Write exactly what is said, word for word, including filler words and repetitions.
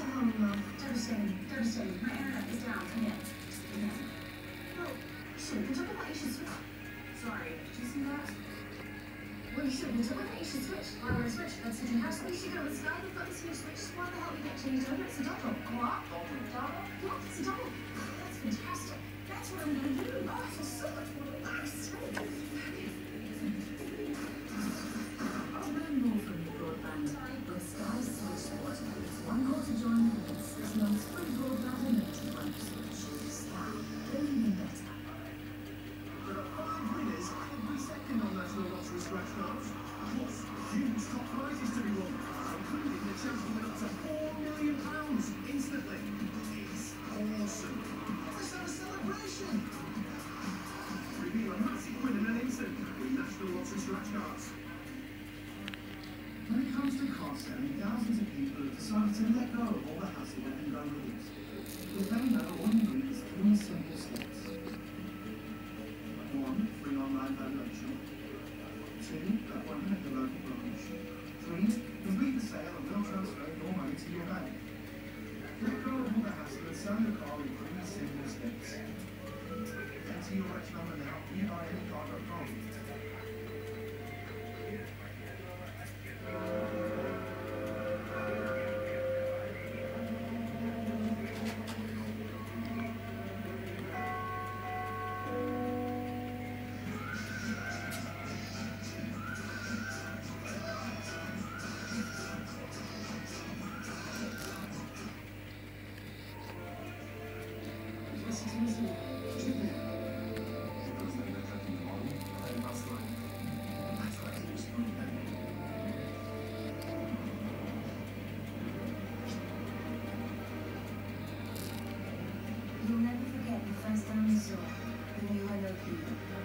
no. Devastating. Devastating. My internet is down. Come in. Come in. Well, you should have been talking about you should switch. Sorry, did you see that? Well, you should have been talking about you should switch. Why would I switch? That's what you have. So you should go with Sky. They've got this new switch. Why the hell did you get changed over? It's a double. What? Double? Double? What? It's a double. That's fantastic. That's what I'm going to do. Oh, I feel so much more relaxed. Oh, learn more from your broadband with Sky Switch Sport. It's one call to join and get six months free broadband and eighty-one switch. Sky. Bringing better. There are five winners every second on National Lottery Scratch Cards. Plus, huge top prizes to be won, including the chance to win up to four million pounds instantly. It's awesome. Let's have a celebration. Reveal a massive win in an instant with National Lottery Scratch Cards. When it comes to car selling, thousands of people have decided to let go of all the hassle that can go with it. Because they know all you need is three simple steps. One, free online valuation. Two, that one at the local branch. Three, complete the sale and we'll transfer your money to your bank. Let go of all the hassle and sell your car in three simple steps. Enter your reg number now, you buy any car dot com. You'll never forget the first time you saw the new L O P.